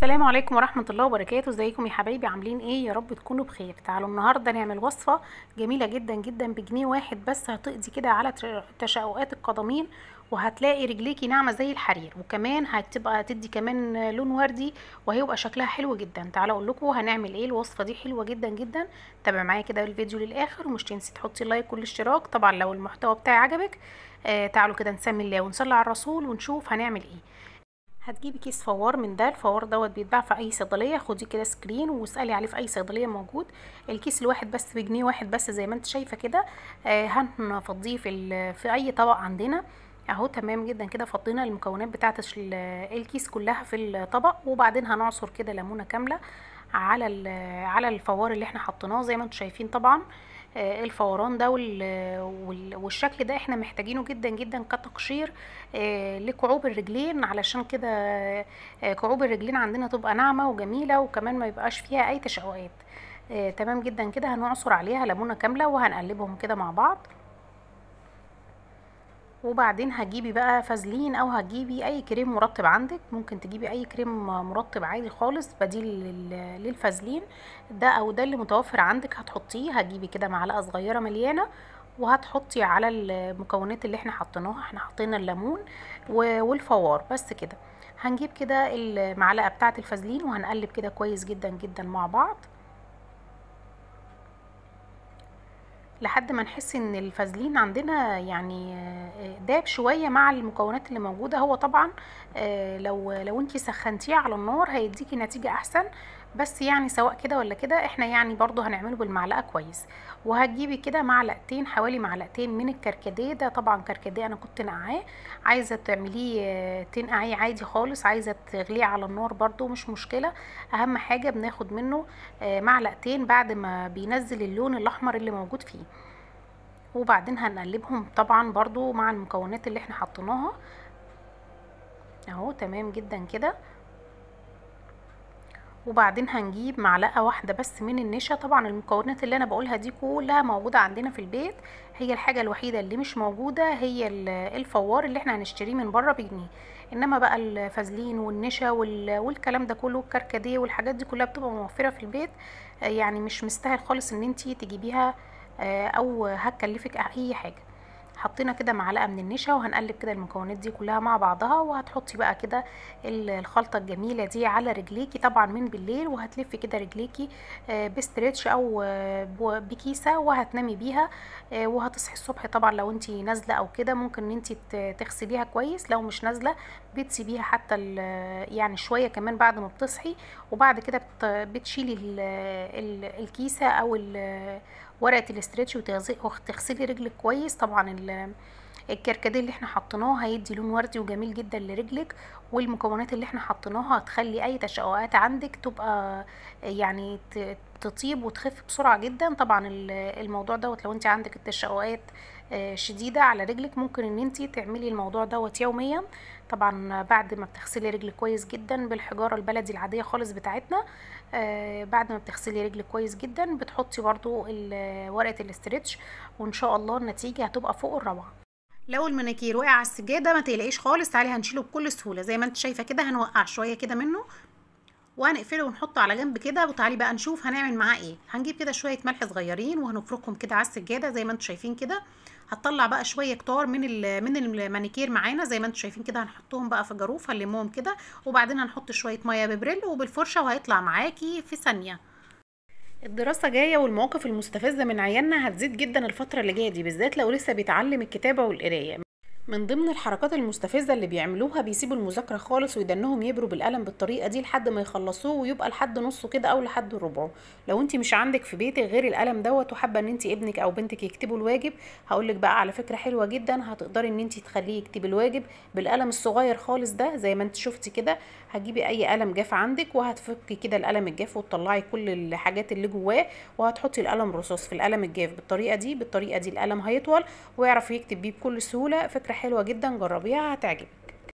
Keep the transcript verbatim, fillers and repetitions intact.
السلام عليكم ورحمة الله وبركاته. ازيكم يا حبايبي؟ عاملين ايه؟ يا رب تكونوا بخير. تعالوا النهاردة نعمل وصفة جميلة جدا جدا بجنيه واحد بس، هتقضي كده على تر- تشققات القدمين، وهتلاقي رجليكي ناعمة زي الحرير، وكمان هتبقى تدي كمان لون وردي، وهيبقى شكلها حلو جدا. تعالوا اقول لكم هنعمل ايه. الوصفة دي حلوة جدا جدا، تابع معايا كده الفيديو للاخر، ومش تنسي تحطي لايك والاشتراك طبعا لو المحتوى بتاعي عجبك. آه تعالوا كده نسمي الله ونصلي على الرسول ونشوف هنعمل ايه. هتجيبي كيس فوار من ده، الفوار دوت بيتباع في اي صيدليه، خدي كده سكرين واسالي عليه في اي صيدليه موجود. الكيس الواحد بس بجنيه واحد بس زي ما انت شايفه كده. آه هنفضيه في ال- في اي طبق عندنا اهو. تمام جدا كده، فضينا المكونات بتاعه ال- الكيس كلها في الطبق، وبعدين هنعصر كده ليمونه كامله على ال- على الفوار اللي احنا حطيناه زي ما انتم شايفين طبعا. آه، الفوران ده وال- وال- والشكل ده احنا محتاجينه جدا جدا كتقشير آه، لكعوب الرجلين، علشان كده آه، كعوب الرجلين عندنا تبقى ناعمة وجميلة، وكمان ما يبقاش فيها اي تشققات. آه، تمام جدا كده. هنعصر عليها ليمونة كاملة وهنقلبهم كده مع بعض، وبعدين هتجيبي بقى فازلين او هتجيبي اي كريم مرطب عندك. ممكن تجيبي اي كريم مرطب عادي خالص بديل لل- للفازلين ده، او ده اللي متوفر عندك هتحطيه. هتجيبي كده معلقه صغيره مليانه، وهتحطي على المكونات اللي احنا حطيناها. احنا حطينا الليمون و- والفوار بس كده. هنجيب كده المعلقه بتاعه الفازلين وهنقلب كده كويس جدا جدا مع بعض لحد ما نحس ان الفازلين عندنا يعني آه، داب شويه مع المكونات اللي موجوده. هو طبعا آه، لو لو انتي سخنتيه على النار هيديكي نتيجه احسن، بس يعني سواء كده ولا كده احنا يعني برضو هنعمله بالمعلقه كويس. وهتجيبي كده معلقتين، حوالي معلقتين من الكركديه ده. طبعا كركديه انا كنت نقعاه، عايزه تعمليه آه، تنقعيه عادي خالص، عايزه تغليه على النار برضو مش مشكله. اهم حاجه بناخد منه آه، معلقتين بعد ما بينزل اللون الاحمر اللي موجود فيه، وبعدين هنقلبهم طبعا برضو مع المكونات اللي احنا حطيناها اهو. تمام جدا كده. وبعدين هنجيب معلقة واحدة بس من النشا. طبعا المكونات اللي انا بقولها دي كلها موجودة عندنا في البيت، هي الحاجة الوحيدة اللي مش موجودة هي ال- الفوار اللي احنا هنشتريه من بره بجنيه. انما بقى الفازلين والنشا وال- والكلام ده كله، الكركديه والحاجات دي كلها بتبقى موفرة في البيت. آه، يعني مش مستاهل خالص ان انتي تجيبيها آه، او هتكلفك اي حاجة. حطينا كده معلقه من النشا، وهنقلب كده المكونات دي كلها مع بعضها، وهتحطي بقى كده ال- الخلطه الجميله دي على رجليكي طبعا من بالليل، وهتلفي كده رجليكي آه، بستريتش او آه، ب- بكيسه، وهتنامي بيها. آه، وهتصحي الصبح طبعا لو انتي نازله او كده ممكن ان انتي ت- تغسليها كويس. لو مش نازله بتسيبيها حتى ال- يعني شويه كمان بعد ما بتصحي، وبعد كده بت- بتشيلي ال- ال- الكيسه او ال- ورقه الاسترتش وتغسلي رجلك كويس. طبعا ال- الكركديه اللي احنا حطيناه هيدي لون وردي وجميل جدا لرجلك، والمكونات اللي احنا حطيناها هتخلي اي تشققات عندك تبقى يعني ت- تطيب وتخف بسرعه جدا. طبعا ال- الموضوع دوت لو انت عندك التشققات آه، شديده على رجلك ممكن ان انت تعملي الموضوع دوت يوميا. طبعا بعد ما بتغسلي رجلك كويس جدا بالحجاره البلدي العاديه خالص بتاعتنا، آه، بعد ما بتغسلي رجلك كويس جدا بتحطي برضو ال- ورقه الاسترتش، وان شاء الله النتيجه هتبقى فوق الروعه. لو المانيكير وقع على السجاده ما تقلقيش خالص، تعالي هنشيله بكل سهوله زي ما انت شايفه كده. هنوقع شويه كده منه وهنقفله ونحطه على جنب كده، وتعالي بقى نشوف هنعمل معاه ايه. هنجيب كده شويه ملح صغيرين وهنفركهم كده على السجاده زي ما انتم شايفين كده. هتطلع بقى شويه كتار من ال- من المانيكير معانا زي ما انتم شايفين كده. هنحطهم بقى في جاروف هنلمهم كده، وبعدين هنحط شويه ميه ببريل وبالفرشه وهيطلع معاكي في ثانيه. الدراسة جاية والمواقف المستفزة من عيالنا هتزيد جدا الفترة اللي جاية دي، بالذات لو لسه بيتعلم الكتابة والقراية. من ضمن الحركات المستفزة اللي بيعملوها بيسيبوا المذاكرة خالص ويدنهم يبروا بالقلم بالطريقة دي لحد ما يخلصوه، ويبقى لحد نصه كده او لحد ربعه. لو انت مش عندك في بيتك غير القلم دوت وحابة ان انت ابنك او بنتك يكتبوا الواجب، هقولك بقى على فكرة حلوة جدا. هتقدري ان انت تخليه يكتب الواجب بالقلم الصغير خالص ده زي ما انت شفتي كده. هتجيبي اي قلم جاف عندك وهتفكي كده القلم الجاف وتطلعي كل الحاجات اللي جواه، وهتحطي القلم الرصاص في القلم الجاف بالطريقة دي. بالطريقة دي القلم هيطول ويعرف يكتب بيه بكل سهولة. فكرة حلوة جدا، جربيها هتعجبك.